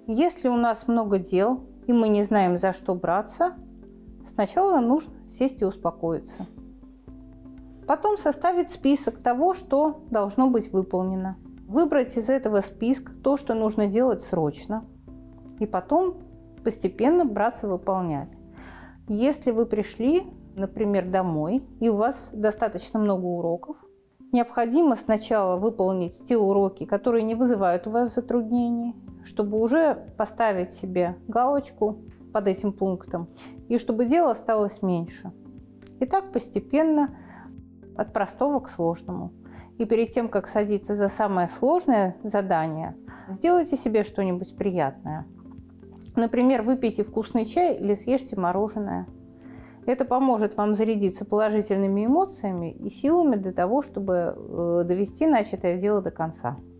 Если у нас много дел, и мы не знаем, за что браться, сначала нужно сесть и успокоиться. Потом составить список того, что должно быть выполнено. Выбрать из этого списка то, что нужно делать срочно. И потом постепенно браться выполнять. Если вы пришли, например, домой, и у вас достаточно много уроков, необходимо сначала выполнить те уроки, которые не вызывают у вас затруднений, чтобы уже поставить себе галочку под этим пунктом, и чтобы дел осталось меньше. И так постепенно от простого к сложному. И перед тем, как садиться за самое сложное задание, сделайте себе что-нибудь приятное. Например, выпейте вкусный чай или съешьте мороженое. Это поможет вам зарядиться положительными эмоциями и силами для того, чтобы довести начатое дело до конца.